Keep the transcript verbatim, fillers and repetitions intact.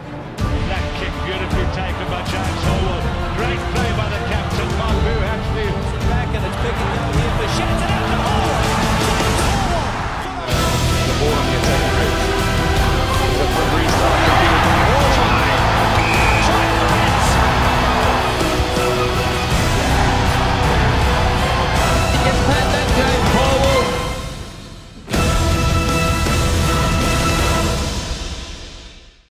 That kick beautifully taken by James Horwill. Great play by the captain, Mark Boo Hatchley. Back and it's picking down here for shots and out to Horwill. The ball on the attacking red.